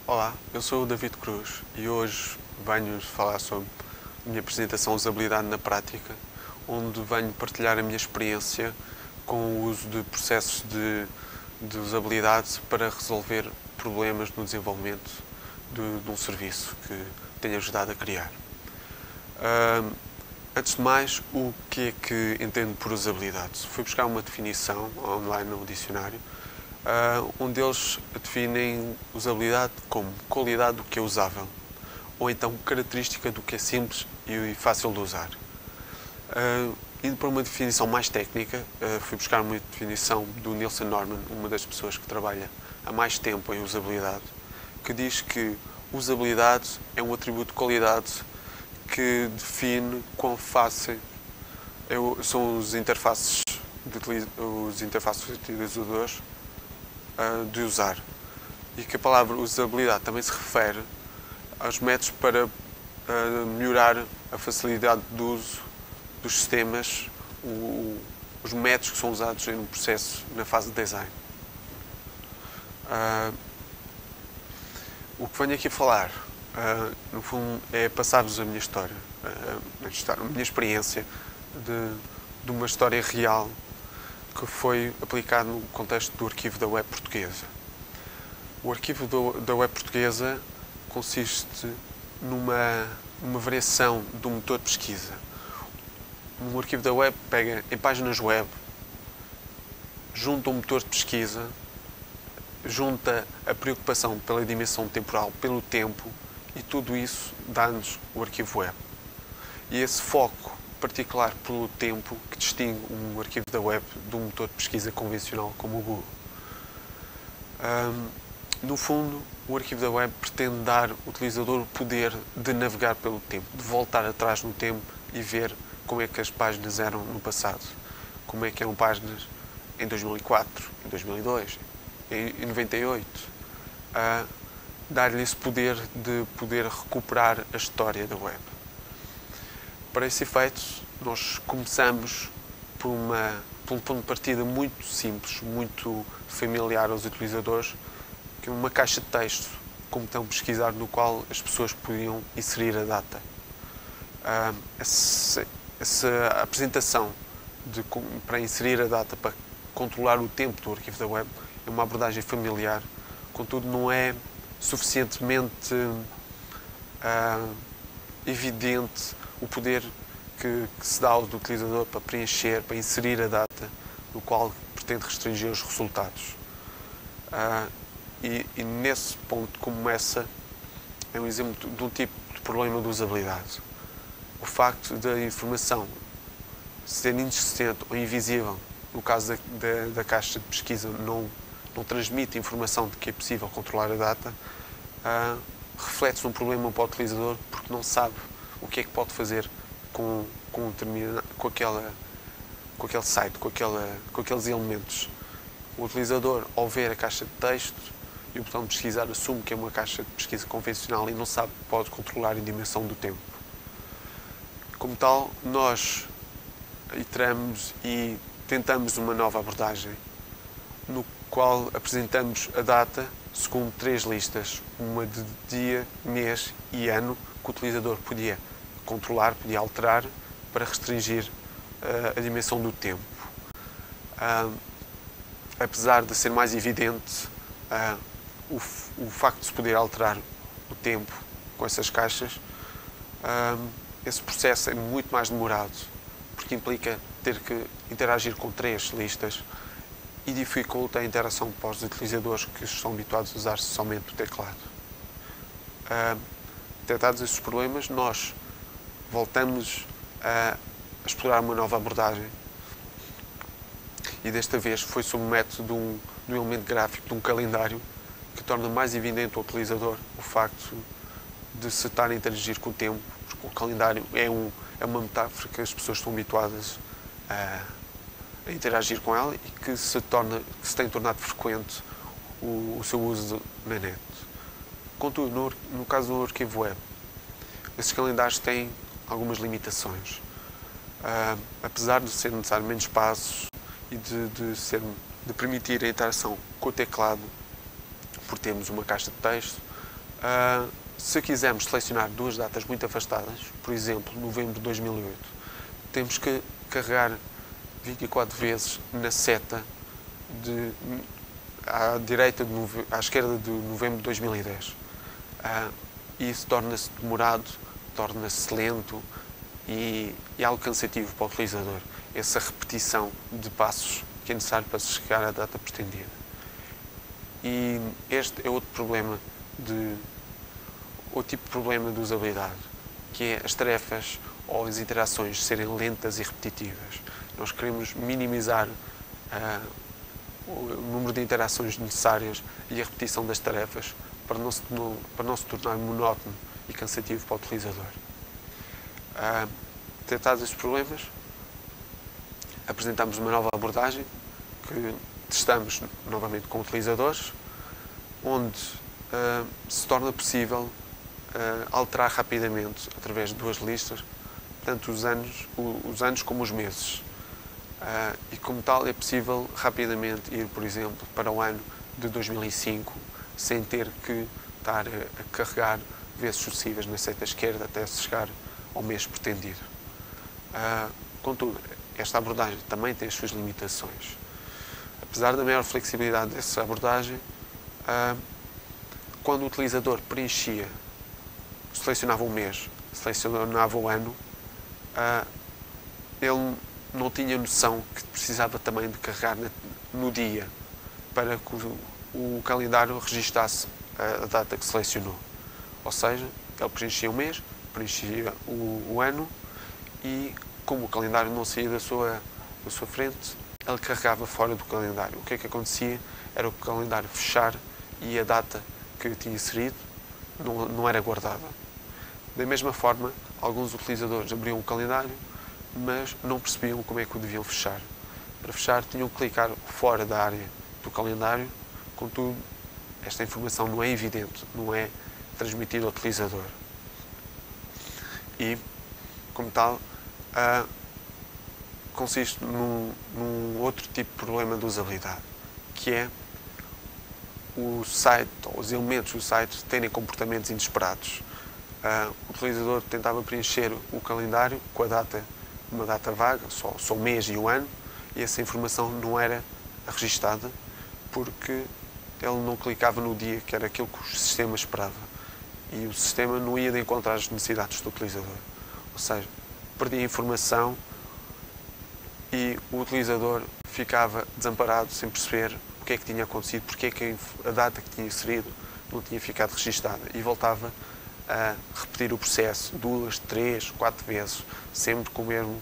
Olá, eu sou o David Cruz e hoje venho-vos falar sobre a minha apresentação Usabilidade na Prática, onde venho partilhar a minha experiência com o uso de processos de usabilidade para resolver problemas no desenvolvimento de um serviço que tenho ajudado a criar. Antes de mais, o que é que entendo por usabilidade? Fui buscar uma definição online no dicionário, onde eles definem usabilidade como qualidade do que é usável, ou então característica do que é simples e fácil de usar. Indo para uma definição mais técnica, fui buscar uma definição do Nielsen Norman, uma das pessoas que trabalha há mais tempo em usabilidade, que diz que usabilidade é um atributo de qualidade que define quão fácil são os interfaces utilizadores de usar. E que a palavra usabilidade também se refere aos métodos para melhorar a facilidade de uso dos sistemas, os métodos que são usados no processo, na fase de design. O que venho aqui falar, no fundo, é passar-vos a minha história, a minha experiência de uma história real que foi aplicado no contexto do arquivo da web portuguesa. O arquivo da web portuguesa consiste numa variação do motor de pesquisa. Um arquivo da web pega em páginas web, junta um motor de pesquisa, junta a preocupação pela dimensão temporal, pelo tempo, e tudo isso dá-nos o arquivo web. E esse foco particular pelo tempo que distingue um arquivo da web de um motor de pesquisa convencional como o Google. No fundo, o arquivo da web pretende dar ao utilizador o poder de navegar pelo tempo, de voltar atrás no tempo e ver como é que as páginas eram no passado, como é que eram páginas em 2004, em 2002, em 98. Dar-lhe esse poder de poder recuperar a história da web. Para esse efeito, nós começamos por um ponto de partida muito simples, muito familiar aos utilizadores, que é uma caixa de texto, como botão pesquisar, no qual as pessoas podiam inserir a data. Essa apresentação para inserir a data, para controlar o tempo do arquivo da web, é uma abordagem familiar, contudo não é suficientemente evidente o poder que se dá ao utilizador para preencher, para inserir a data no qual pretende restringir os resultados. E nesse ponto começa é um exemplo de um tipo de problema de usabilidade. O facto da informação ser inexistente ou invisível, no caso da caixa de pesquisa, não transmite informação de que é possível controlar a data, reflete-se um problema para o utilizador porque não sabe o que é que pode fazer com aquele site, com aqueles elementos. O utilizador, ao ver a caixa de texto e o botão de pesquisar, assume que é uma caixa de pesquisa convencional e não sabe que pode controlar a dimensão do tempo. Como tal, nós iteramos e tentamos uma nova abordagem, no qual apresentamos a data segundo 3 listas, uma de dia, mês e ano, que o utilizador podia controlar, podia alterar para restringir a dimensão do tempo. Apesar de ser mais evidente o facto de se poder alterar o tempo com essas caixas, esse processo é muito mais demorado, porque implica ter que interagir com 3 listas e dificulta a interação para os utilizadores que estão habituados a usar somente o teclado. Detectados esses problemas, nós voltamos a explorar uma nova abordagem e desta vez foi sob o método de um elemento gráfico, de um calendário, que torna mais evidente ao utilizador o facto de se estar a interagir com o tempo, porque o calendário é uma metáfora que as pessoas estão habituadas a interagir com ela e que se tem tornado frequente o seu uso na net. Contudo, no caso do arquivo web, esses calendários têm algumas limitações. Apesar de ser necessário menos passos e de permitir a interação com o teclado, por termos uma caixa de texto, Se quisermos selecionar duas datas muito afastadas, por exemplo, novembro de 2008, temos que carregar 24 vezes na seta à direita, à esquerda de novembro de 2010. Isso torna-se demorado, torna-se lento e algo cansativo para o utilizador. Essa repetição de passos que é necessário para se chegar à data pretendida. E este é outro tipo de problema de usabilidade, que é as tarefas ou as interações serem lentas e repetitivas. Nós queremos minimizar o número de interações necessárias e a repetição das tarefas para não se tornar monótono e cansativo para o utilizador. Tratados estes problemas, apresentamos uma nova abordagem que testamos novamente com utilizadores, onde se torna possível alterar rapidamente, através de duas listas, tanto os anos como os meses. E como tal é possível rapidamente ir, por exemplo, para o ano de 2005, sem ter que estar a carregar vezes sucessivas na seta esquerda até se chegar ao mês pretendido. Contudo, esta abordagem também tem as suas limitações. Apesar da maior flexibilidade dessa abordagem, quando o utilizador selecionava um mês, selecionava o ano, ele não tinha noção que precisava também de carregar no dia para que o calendário registasse a data que selecionou. Ou seja, ele preenchia o mês, preenchia o ano e, como o calendário não saía da sua frente, ele carregava fora do calendário. O que é que acontecia? Era o calendário fechar e a data que eu tinha inserido não era guardada. Da mesma forma, alguns utilizadores abriam o calendário, mas não percebiam como é que o deviam fechar. Para fechar, tinham que clicar fora da área do calendário, contudo, esta informação não é evidente, não é transmitida ao utilizador. E, como tal, consiste num outro tipo de problema de usabilidade, que é o site, ou os elementos do site, terem comportamentos inesperados. O utilizador tentava preencher o calendário com uma data vaga, só o mês e o ano, e essa informação não era registada porque ele não clicava no dia, que era aquilo que o sistema esperava. E o sistema não ia de encontrar as necessidades do utilizador. Ou seja, perdia a informação e o utilizador ficava desamparado, sem perceber o que é que tinha acontecido, porque é que a data que tinha inserido não tinha ficado registada, e voltava a repetir o processo 2, 3, 4 vezes, sempre com o mesmo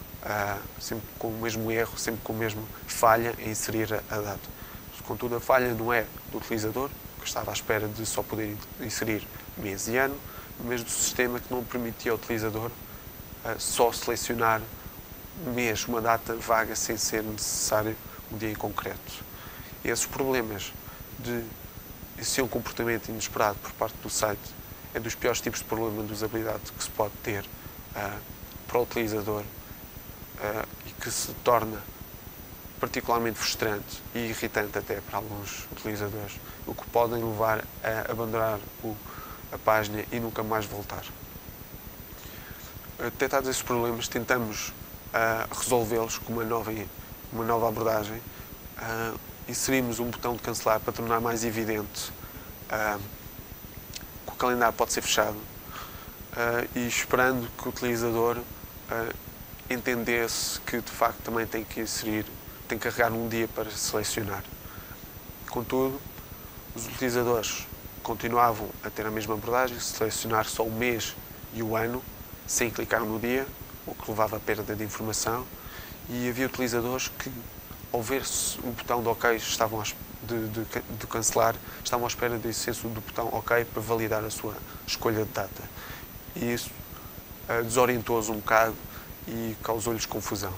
erro, sempre com a mesma falha em inserir a data. Contudo, a falha não é do utilizador, que estava à espera de só poder inserir mês e ano, mas do sistema, que não permitia ao utilizador só selecionar um mês, uma data vaga, sem ser necessário um dia em concreto. Esses problemas de existir um comportamento inesperado por parte do site é dos piores tipos de problema de usabilidade que se pode ter para o utilizador e que se torna particularmente frustrante e irritante até para alguns utilizadores, o que podem levar a abandonar a página e nunca mais voltar. Detectados esses problemas, tentamos resolvê-los com uma nova abordagem. Inserimos um botão de cancelar para tornar mais evidente que o calendário pode ser fechado, e esperando que o utilizador entendesse que de facto também tem que carregar um dia para selecionar. Contudo, os utilizadores continuavam a ter a mesma abordagem, selecionar só o mês e o ano, sem clicar no dia, o que levava a perda de informação, e havia utilizadores que, ao ver-se o botão de OK de cancelar, estavam à espera da existência do botão OK para validar a sua escolha de data. E isso desorientou-os um bocado e causou-lhes confusão.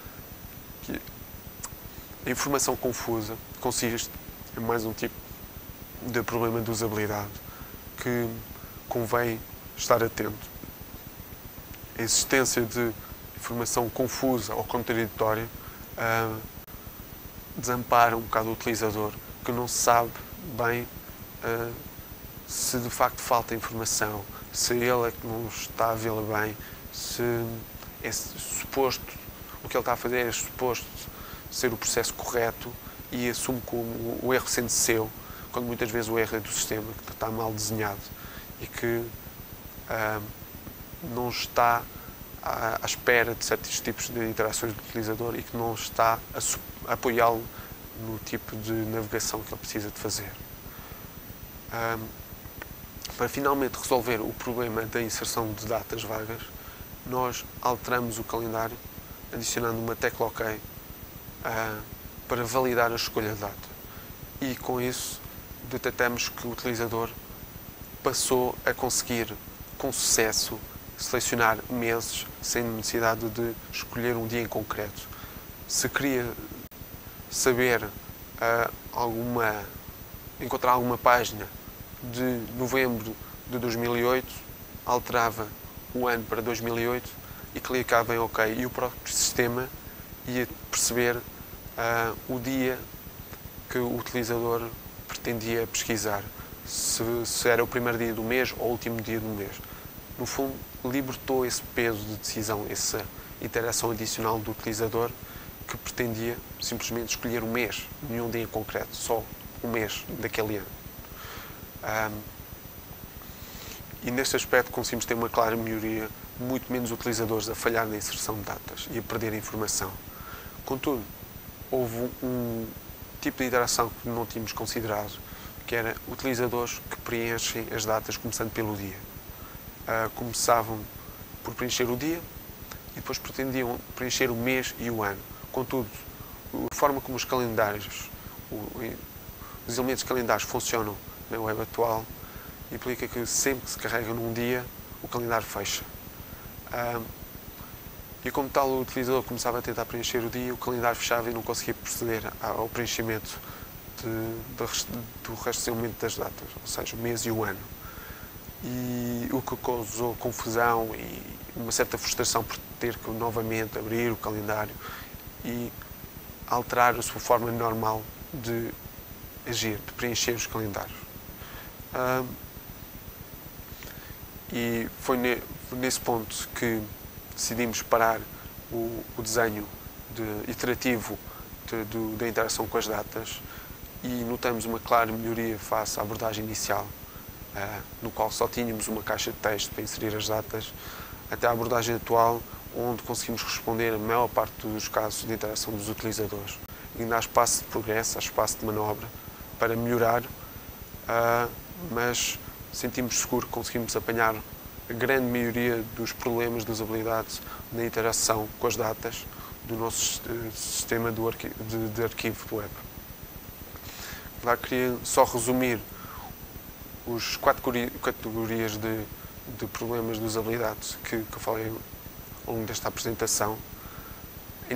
A informação confusa consiste em mais um tipo de problema de usabilidade que convém estar atento. A existência de informação confusa ou contraditória desampara um bocado o utilizador, que não sabe bem se de facto falta informação, se ele é que não está a vê-la bem, se é suposto, o que ele está a fazer é suposto ser o processo correto e assume como o erro sendo seu, quando muitas vezes o erro é do sistema, que está mal desenhado e que não está à espera de certos tipos de interações do utilizador e que não está a apoiá-lo no tipo de navegação que ele precisa de fazer. Para finalmente resolver o problema da inserção de datas vagas, nós alteramos o calendário adicionando uma tecla OK para validar a escolha de data. E com isso detectamos que o utilizador passou a conseguir, com sucesso, selecionar meses sem necessidade de escolher um dia em concreto. Se queria saber encontrar alguma página de novembro de 2008, alterava o ano para 2008 e clicava em OK. E o próprio sistema ia perceber o dia que o utilizador pretendia pesquisar, se era o primeiro dia do mês ou o último dia do mês. No fundo, libertou esse peso de decisão, essa interação adicional do utilizador que pretendia simplesmente escolher um mês, nenhum dia em concreto, só um mês daquele ano. E neste aspecto conseguimos ter uma clara melhoria, muito menos utilizadores a falhar na inserção de datas e a perder informação. Contudo, houve um tipo de interação que não tínhamos considerado, que era utilizadores que preenchem as datas começando pelo dia. Começavam por preencher o dia e depois pretendiam preencher o mês e o ano. Contudo, a forma como os calendários, os elementos calendários funcionam na web atual, implica que sempre que se carrega num dia, o calendário fecha. E como tal, o utilizador começava a tentar preencher o dia, o calendário fechava e não conseguia proceder ao preenchimento do resto do elemento das datas, ou seja, o mês e o ano. E o que causou confusão e uma certa frustração por ter que novamente abrir o calendário e alterar a sua forma normal de agir, de preencher os calendários. E foi nesse ponto que decidimos parar o desenho iterativo da interação com as datas e notamos uma clara melhoria face à abordagem inicial, no qual só tínhamos uma caixa de texto para inserir as datas, até à abordagem atual, onde conseguimos responder a maior parte dos casos de interação dos utilizadores. E ainda há espaço de progresso, há espaço de manobra para melhorar, mas sentimos seguro que conseguimos apanhar a grande maioria dos problemas de usabilidade na interação com as datas do nosso sistema de arquivo de web. Lá queria só resumir os 4 categorias de problemas de usabilidade que eu falei ao longo desta apresentação. A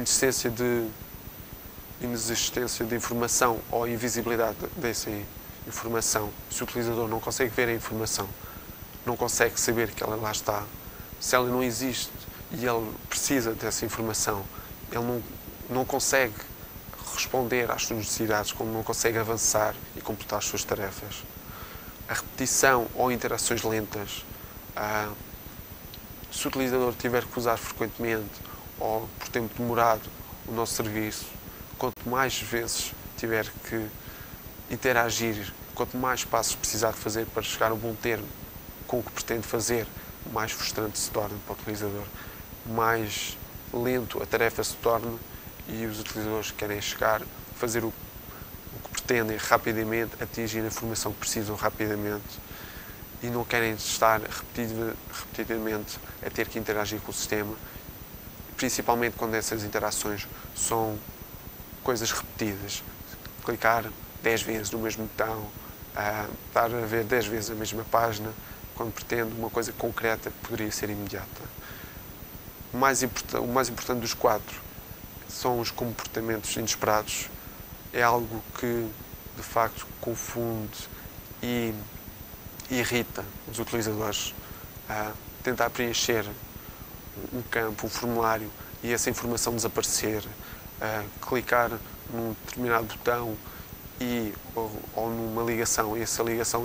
inexistência de informação ou a invisibilidade dessa informação. Se o utilizador não consegue ver a informação, não consegue saber que ela lá está, se ela não existe e ele precisa dessa informação, ele não consegue responder às suas necessidades, como não consegue avançar e completar as suas tarefas. A repetição ou interações lentas, se o utilizador tiver que usar frequentemente ou por tempo demorado o nosso serviço, quanto mais vezes tiver que interagir, quanto mais passos precisar de fazer para chegar a um bom termo com o que pretende fazer, mais frustrante se torna para o utilizador, mais lento a tarefa se torna e os utilizadores querem chegar, fazer o que pretendem rapidamente, atingir a informação que precisam rapidamente e não querem estar repetidamente a ter que interagir com o sistema, principalmente quando essas interações são coisas repetidas. Clicar 10 vezes no mesmo botão, estar a ver 10 vezes a mesma página, quando pretende uma coisa concreta que poderia ser imediata. O mais importante dos 4 são os comportamentos inesperados. É algo que, de facto, confunde e irrita os utilizadores a tentar preencher um campo, um formulário e essa informação desaparecer, clicar num determinado botão ou numa ligação e essa ligação ir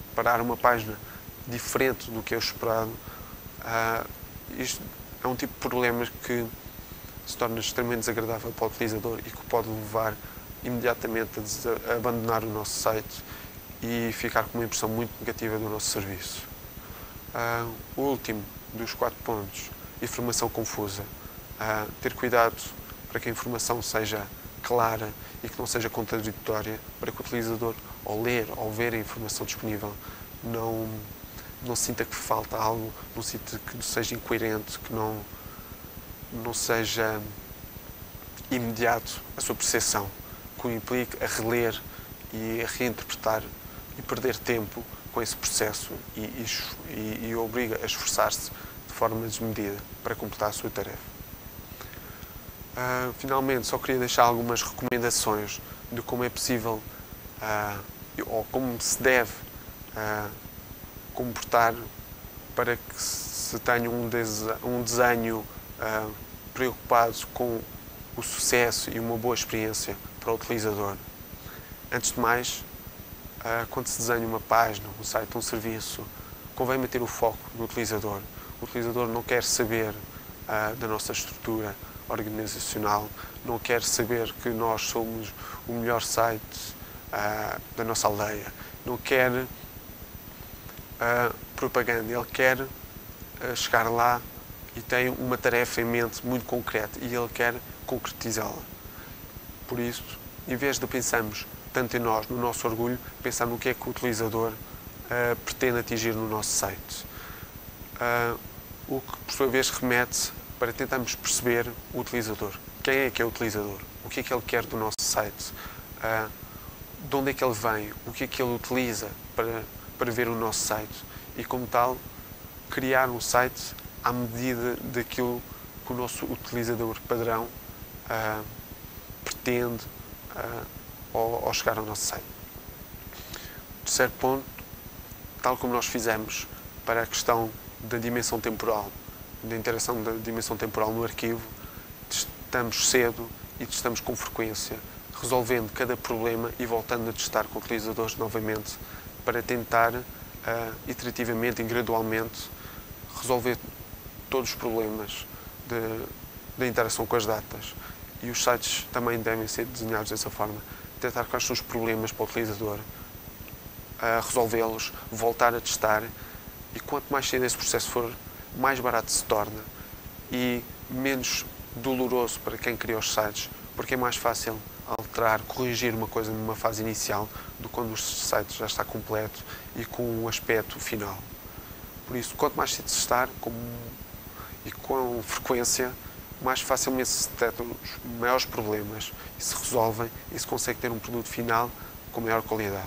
parar uma página diferente do que é o esperado. Isto é um tipo de problemas que se torna extremamente desagradável para o utilizador e que pode levar imediatamente a abandonar o nosso site e ficar com uma impressão muito negativa do nosso serviço. O último dos 4 pontos, informação confusa. Ter cuidado para que a informação seja clara e que não seja contraditória, para que o utilizador, ao ler, ao ver a informação disponível, não sinta que falta algo, não sinta que seja incoerente, que não seja imediato a sua percepção, que o implique a reler e a reinterpretar e perder tempo com esse processo e obriga a esforçar-se de forma desmedida para completar a sua tarefa. Finalmente, só queria deixar algumas recomendações de como é possível ou como se deve comportar para que se tenha um desenho preocupado com o sucesso e uma boa experiência para o utilizador. Antes de mais, quando se desenha uma página, um site, um serviço, convém manter o foco no utilizador. O utilizador não quer saber da nossa estrutura organizacional, não quer saber que nós somos o melhor site da nossa aldeia, não quer propaganda, ele quer chegar lá e tem uma tarefa em mente muito concreta e ele quer concretizá-la. Por isso, em vez de pensarmos tanto em nós, no nosso orgulho, pensar no que é que o utilizador pretende atingir no nosso site. O que, por sua vez, remete para tentarmos perceber o utilizador. Quem é que é o utilizador? O que é que ele quer do nosso site? De onde é que ele vem? O que é que ele utiliza para ver o nosso site? E, como tal, criar um site à medida daquilo que o nosso utilizador padrão pretende ao chegar ao nosso site. O terceiro ponto, tal como nós fizemos para a questão da dimensão temporal, da interação da dimensão temporal no arquivo, testamos cedo e testamos com frequência, resolvendo cada problema e voltando a testar com utilizadores novamente para tentar, iterativamente e gradualmente, resolver todos os problemas da interação com as datas. E os sites também devem ser desenhados dessa forma. Tentar quais são os problemas para o utilizador, resolvê-los, voltar a testar, e quanto mais cedo esse processo for, mais barato se torna e menos doloroso para quem cria os sites, porque é mais fácil alterar, corrigir uma coisa numa fase inicial do que quando o site já está completo e com um aspecto final. Por isso, quanto mais cedo se estar e com frequência, mais facilmente se detectam os maiores problemas e se resolvem e se consegue ter um produto final com maior qualidade.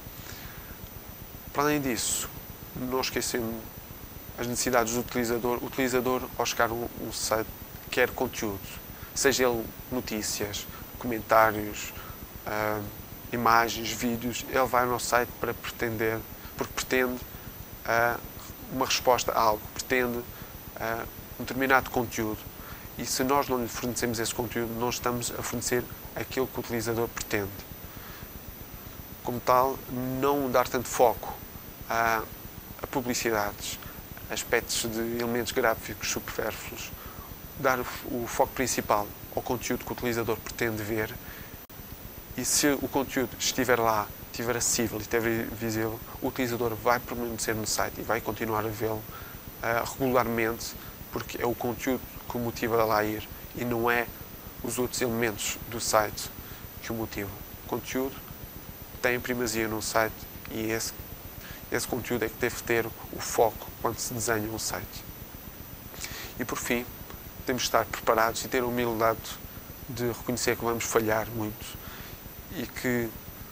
Para além disso, não esquecendo as necessidades do utilizador. O utilizador, ao chegar a um site, quer conteúdo, seja ele notícias, comentários, imagens, vídeos. Ele vai ao nosso site porque pretende uma resposta a algo, pretende um determinado conteúdo. E se nós não lhe fornecemos esse conteúdo, não estamos a fornecer aquilo que o utilizador pretende. Como tal, não dar tanto foco a publicidades, aspectos de elementos gráficos supérfluos, dar o foco principal ao conteúdo que o utilizador pretende ver, e se o conteúdo estiver lá, estiver acessível e estiver visível, o utilizador vai permanecer no site e vai continuar a vê-lo regularmente, porque é o conteúdo que o motiva a lá ir e não é os outros elementos do site que o motivam. O conteúdo tem primazia no site e esse conteúdo é que deve ter o foco quando se desenha um site. E por fim, temos de estar preparados e ter a humildade de reconhecer que vamos falhar muito e que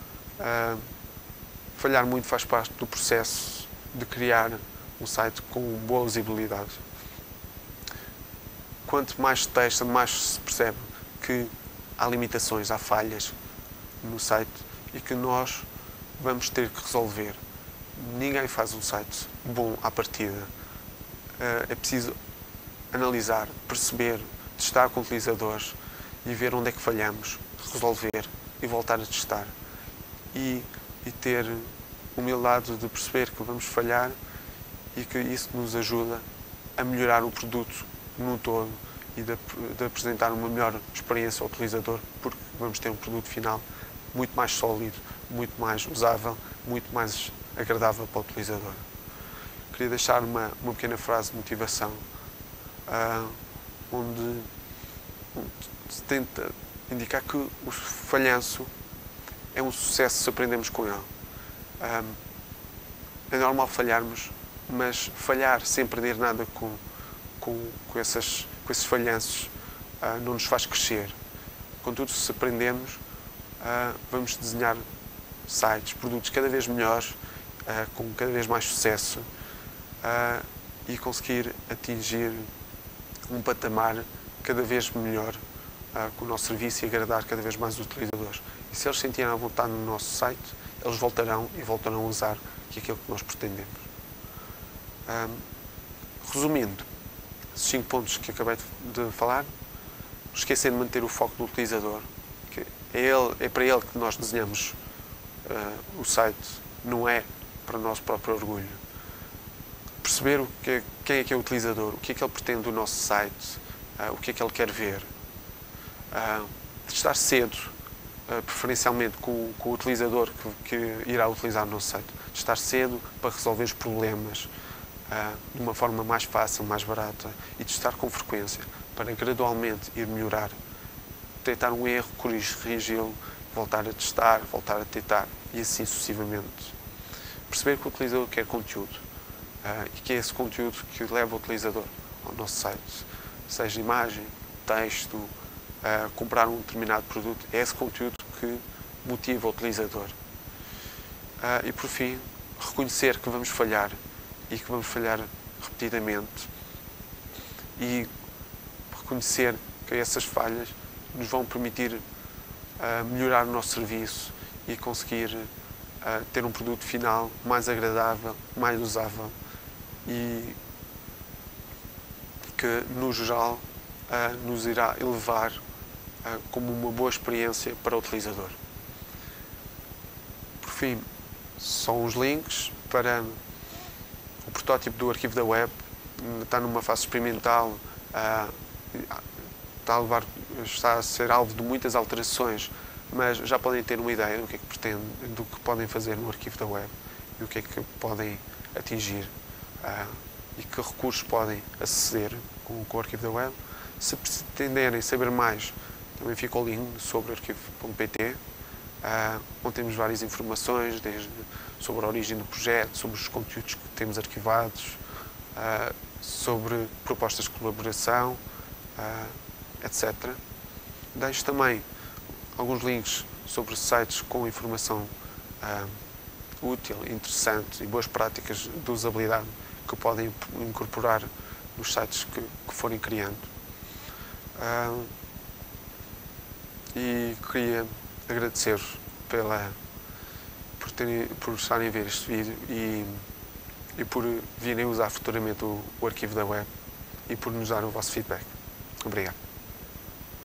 falhar muito faz parte do processo de criar um site com boa usabilidade. Quanto mais se testa, mais se percebe que há limitações, há falhas no site e que nós vamos ter que resolver. Ninguém faz um site bom à partida. É preciso analisar, perceber, testar com utilizadores e ver onde é que falhamos, resolver e voltar a testar. E ter humildade de perceber que vamos falhar e que isso nos ajuda a melhorar o produto no todo e de apresentar uma melhor experiência ao utilizador, porque vamos ter um produto final muito mais sólido, muito mais usável, muito mais agradável para o utilizador. Queria deixar uma pequena frase de motivação, onde se tenta indicar que o falhanço é um sucesso se aprendemos com ele. É normal falharmos, mas falhar sem perder nada com esses falhanços não nos faz crescer. Contudo, se aprendemos, vamos desenhar sites, produtos cada vez melhores, com cada vez mais sucesso, e conseguir atingir um patamar cada vez melhor com o nosso serviço e agradar cada vez mais os utilizadores. E se eles sentirem a vontade no nosso site, eles voltarão a usar aquilo que nós pretendemos. Resumindo, esses 5 pontos que acabei de falar, não esquecer de manter o foco no utilizador, que é para ele que nós desenhamos o site, não é para o nosso próprio orgulho. Perceber quem é que é o utilizador, o que é que ele pretende do nosso site, o que é que ele quer ver. Testar cedo, preferencialmente com o utilizador que irá utilizar o nosso site. Testar cedo para resolver os problemas de uma forma mais fácil, mais barata, e testar com frequência para gradualmente ir melhorar. Detectar um erro, corrigi-lo, voltar a testar, voltar a tentar e assim sucessivamente. Perceber que o utilizador quer conteúdo e que é esse conteúdo que leva o utilizador ao nosso site, seja imagem, texto, comprar um determinado produto, é esse conteúdo que motiva o utilizador. E por fim, reconhecer que vamos falhar e que vamos falhar repetidamente e reconhecer que essas falhas nos vão permitir melhorar o nosso serviço e conseguir ter um produto final mais agradável, mais usável e que, no geral, nos irá elevar como uma boa experiência para o utilizador. Por fim, são os links para o protótipo do arquivo da web. Está numa fase experimental, está a ser alvo de muitas alterações, mas já podem ter uma ideia do que é que pretende, do que podem fazer no arquivo da web e o que é que podem atingir e que recursos podem aceder com o arquivo da web. Se pretenderem saber mais, também fica o link sobre arquivo.pt, onde temos várias informações, desde sobre a origem do projeto, sobre os conteúdos que temos arquivados, sobre propostas de colaboração, etc. Deixo também alguns links sobre sites com informação útil, interessante e boas práticas de usabilidade que podem incorporar nos sites que forem criando. E queria agradecer-vos por estarem a ver este vídeo e por virem usar futuramente o arquivo da web e por nos dar o vosso feedback. Obrigado.